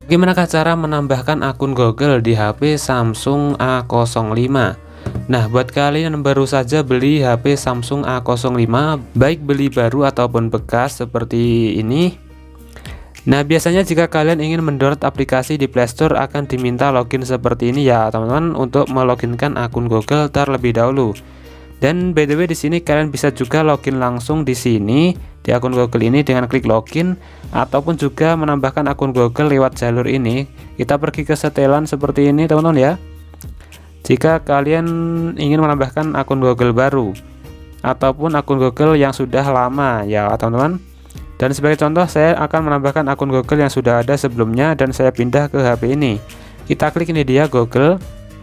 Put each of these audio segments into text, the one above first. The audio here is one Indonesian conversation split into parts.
Bagaimanakah cara menambahkan akun Google di HP Samsung A05? Nah, buat kalian yang baru saja beli HP Samsung A05, baik beli baru ataupun bekas seperti ini. Nah, biasanya jika kalian ingin mendownload aplikasi di Play Store akan diminta login seperti ini ya, teman-teman, untuk meloginkan akun Google terlebih dahulu. Dan BTW di sini kalian bisa juga login langsung di sini di akun Google ini dengan klik login, ataupun juga menambahkan akun Google lewat jalur ini. Kita pergi ke setelan seperti ini, teman-teman ya. Jika kalian ingin menambahkan akun Google baru ataupun akun Google yang sudah lama ya, teman-teman. Dan sebagai contoh saya akan menambahkan akun Google yang sudah ada sebelumnya dan saya pindah ke HP ini. Kita klik ini dia Google.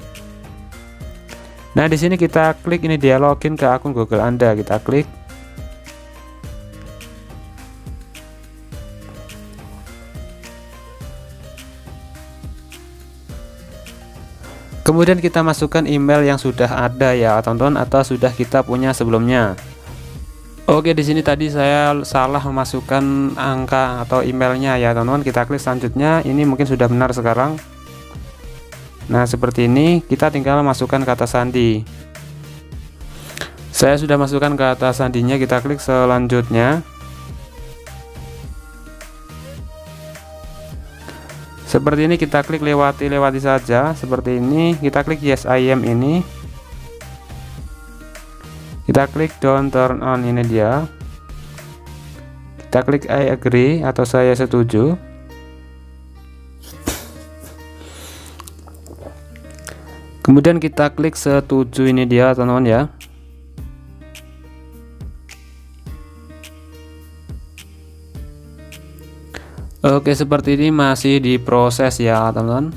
Nah, di sini kita klik ini dia login ke akun Google Anda, kita klik. Kemudian kita masukkan email yang sudah ada ya, teman-teman, atau sudah kita punya sebelumnya. Oke, di sini tadi saya salah memasukkan angka atau emailnya ya, teman-teman. Kita klik selanjutnya, ini mungkin sudah benar sekarang. Nah, seperti ini, kita tinggal masukkan kata sandi. Saya sudah masukkan kata sandinya, kita klik selanjutnya. Seperti ini, kita klik lewati saja. Seperti ini, kita klik yes I am ini. Kita klik don't turn on, ini dia. Kita klik I agree atau saya setuju. Kemudian kita klik setuju, ini dia teman-teman ya. Oke, seperti ini masih diproses ya teman-teman.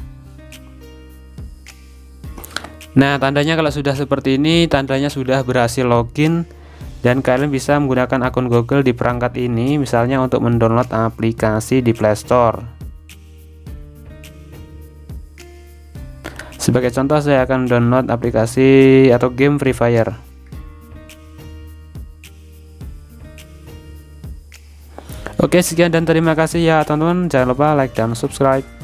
Nah, tandanya kalau sudah seperti ini, tandanya sudah berhasil login dan kalian bisa menggunakan akun Google di perangkat ini, misalnya untuk mendownload aplikasi di Play Store. Sebagai contoh, saya akan download aplikasi atau game Free Fire. Oke, sekian dan terima kasih ya teman-teman. Jangan lupa like dan subscribe.